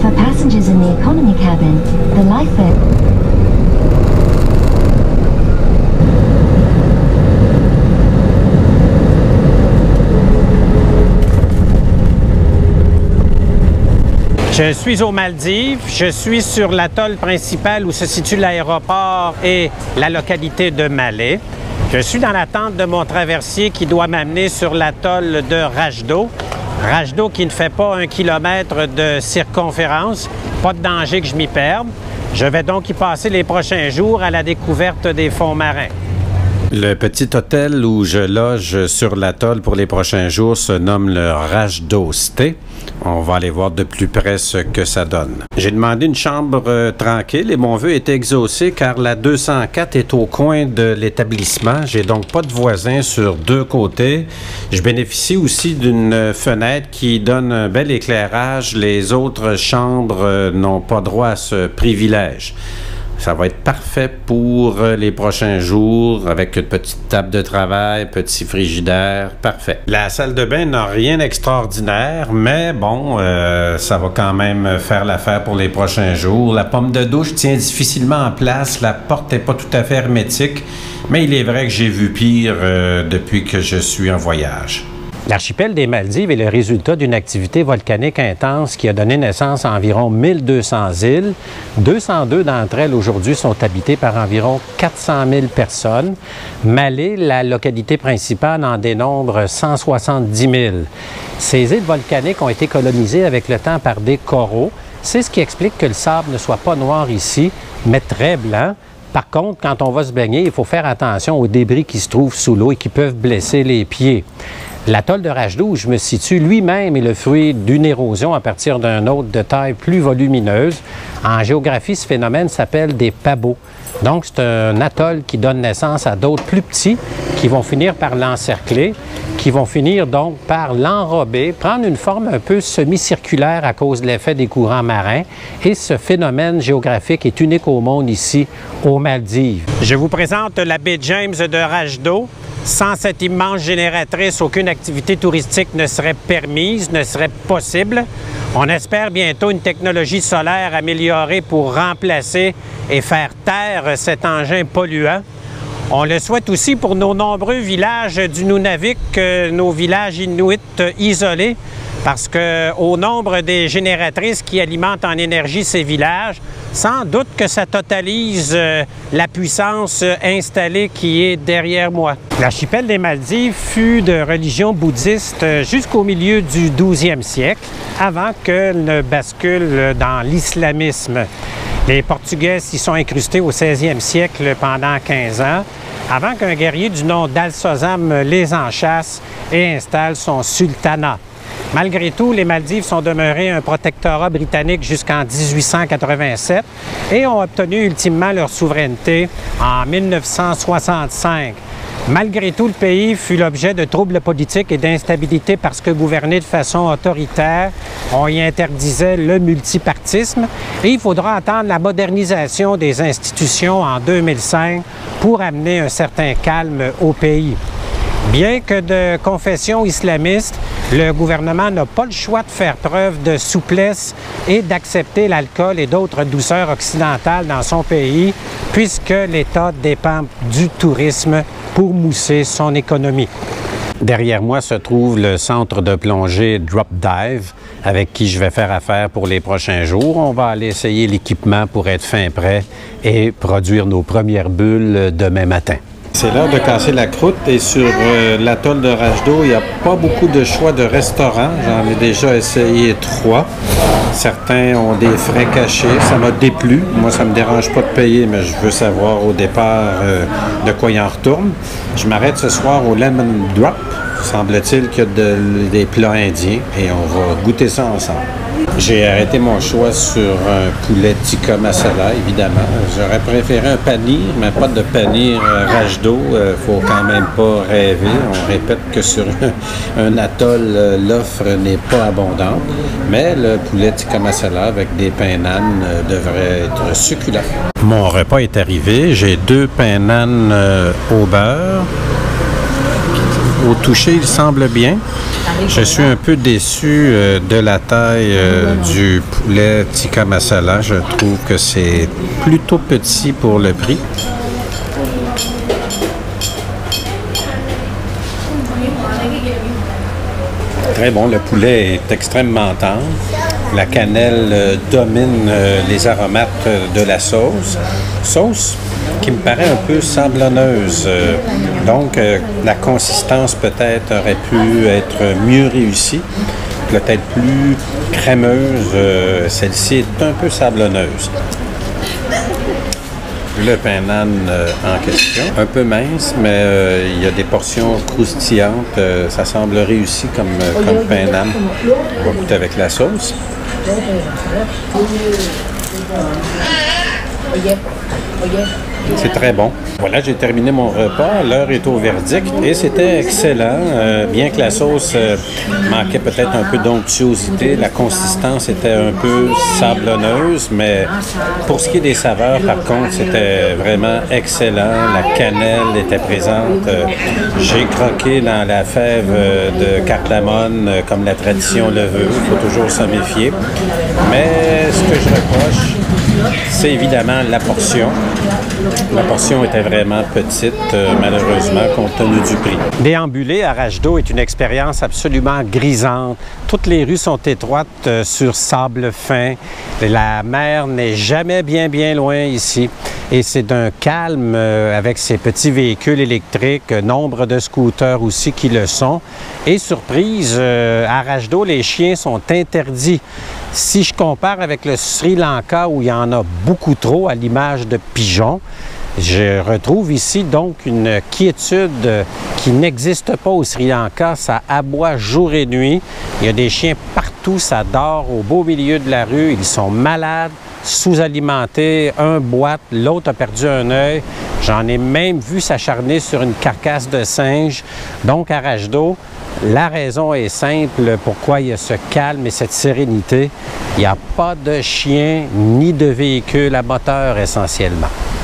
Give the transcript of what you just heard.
For passengers in the economy cabin, the lifeboat. Je suis aux Maldives, je suis sur l'atoll principal où se situe l'aéroport et la localité de Malé. Je suis dans l'attente de mon traversier qui doit m'amener sur l'atoll de Rajdo. Rajdo qui ne fait pas 1 kilomètre de circonférence, pas de danger que je m'y perde. Je vais donc y passer les prochains jours à la découverte des fonds marins. Le petit hôtel où je loge sur l'atoll pour les prochains jours se nomme le Rajdo Stay. On va aller voir de plus près ce que ça donne. J'ai demandé une chambre tranquille et mon vœu est exaucé car la 204 est au coin de l'établissement. J'ai donc pas de voisins sur 2 côtés. Je bénéficie aussi d'une fenêtre qui donne un bel éclairage. Les autres chambres n'ont pas droit à ce privilège. Ça va être parfait pour les prochains jours avec une petite table de travail, petit frigidaire, parfait. La salle de bain n'a rien d'extraordinaire, mais bon, ça va quand même faire l'affaire pour les prochains jours. La pomme de douche tient difficilement en place, la porte n'est pas tout à fait hermétique, mais il est vrai que j'ai vu pire depuis que je suis en voyage. L'archipel des Maldives est le résultat d'une activité volcanique intense qui a donné naissance à environ 1200 îles. 202 d'entre elles aujourd'hui sont habitées par environ 400 000 personnes. Malé, la localité principale, en dénombre 170 000. Ces îles volcaniques ont été colonisées avec le temps par des coraux. C'est ce qui explique que le sable ne soit pas noir ici, mais très blanc. Par contre, quand on va se baigner, il faut faire attention aux débris qui se trouvent sous l'eau et qui peuvent blesser les pieds. L'atoll de Rajdo, où je me situe, lui-même est le fruit d'une érosion à partir d'un hôte de taille plus volumineuse. En géographie, ce phénomène s'appelle des pabots. Donc, c'est un atoll qui donne naissance à d'autres plus petits qui vont finir par l'encercler, qui vont finir donc par l'enrober, prendre une forme un peu semi-circulaire à cause de l'effet des courants marins. Et ce phénomène géographique est unique au monde ici, aux Maldives. Je vous présente la baie James de Rajdo. Sans cette immense génératrice, aucune activité touristique ne serait permise, ne serait possible. On espère bientôt une technologie solaire améliorée pour remplacer et faire taire cet engin polluant. On le souhaite aussi pour nos nombreux villages du Nunavik, nos villages inuits isolés, parce qu'au nombre des génératrices qui alimentent en énergie ces villages, sans doute que ça totalise la puissance installée qui est derrière moi. L'archipel des Maldives fut de religion bouddhiste jusqu'au milieu du 12e siècle, avant qu'elle ne bascule dans l'islamisme. Les Portugais s'y sont incrustés au 16e siècle pendant 15 ans, avant qu'un guerrier du nom d'Al-Sozam les enchasse et installe son sultanat. Malgré tout, les Maldives sont demeurées un protectorat britannique jusqu'en 1887 et ont obtenu ultimement leur souveraineté en 1965. Malgré tout, le pays fut l'objet de troubles politiques et d'instabilité parce que gouverné de façon autoritaire, on y interdisait le multipartisme et il faudra attendre la modernisation des institutions en 2005 pour amener un certain calme au pays. Bien que de confession islamiste, le gouvernement n'a pas le choix de faire preuve de souplesse et d'accepter l'alcool et d'autres douceurs occidentales dans son pays, puisque l'État dépend du tourisme pour mousser son économie. Derrière moi se trouve le centre de plongée Drop Dive, avec qui je vais faire affaire pour les prochains jours. On va aller essayer l'équipement pour être fin prêt et produire nos premières bulles demain matin. C'est l'heure de casser la croûte et sur l'atoll de Rajdo, il n'y a pas beaucoup de choix de restaurants. J'en ai déjà essayé 3. Certains ont des frais cachés. Ça m'a déplu. Moi, ça ne me dérange pas de payer, mais je veux savoir au départ de quoi il en retourne. Je m'arrête ce soir au Lemon Drop. Semble-t-il qu'il y a des plats indiens et on va goûter ça ensemble. J'ai arrêté mon choix sur un poulet tikka masala, évidemment. J'aurais préféré un panir, mais pas de panir Rajdo. Faut quand même pas rêver. On répète que sur un atoll, l'offre n'est pas abondante. Mais le poulet tikka masala avec des pains nan devrait être succulent. Mon repas est arrivé. J'ai 2 pains nan au beurre Au toucher, il semble bien. Je suis un peu déçu de la taille du poulet tikka masala. Je trouve que c'est plutôt petit pour le prix. Très bon, le poulet est extrêmement tendre. La cannelle domine les aromates de la sauce. Sauce qui me paraît un peu sablonneuse. Donc, la consistance peut-être aurait pu être mieux réussie, peut-être plus crémeuse. Celle-ci est un peu sablonneuse. Le pain nan en question, un peu mince, mais il y a des portions croustillantes. Ça semble réussi comme pain nan. On va goûter avec la sauce. C'est très bon. Voilà, j'ai terminé mon repas. L'heure est au verdict et c'était excellent. Bien que la sauce manquait peut-être un peu d'onctuosité, la consistance était un peu sablonneuse, mais pour ce qui est des saveurs, par contre, c'était vraiment excellent. La cannelle était présente. J'ai croqué dans la fève de cardamone comme la tradition le veut. Il faut toujours s'en méfier. Mais ce que je reproche, c'est évidemment la portion. La portion était vraiment petite, malheureusement, compte tenu du prix. Déambuler à Rajdo est une expérience absolument grisante. Toutes les rues sont étroites sur sable fin. La mer n'est jamais bien loin ici. Et c'est d'un calme avec ces petits véhicules électriques, nombre de scooters aussi qui le sont. Et surprise, à Rajdo, les chiens sont interdits. Si je compare avec le Sri Lanka où il y en a beaucoup trop à l'image de pigeons, je retrouve ici donc une quiétude qui n'existe pas au Sri Lanka. Ça aboie jour et nuit. Il y a des chiens partout, ça dort au beau milieu de la rue. Ils sont malades, sous-alimentés. Un boite, l'autre a perdu un œil. J'en ai même vu s'acharner sur une carcasse de singe. Donc à Rajdo, la raison est simple pourquoi il y a ce calme et cette sérénité. Il n'y a pas de chiens ni de véhicules à moteur essentiellement.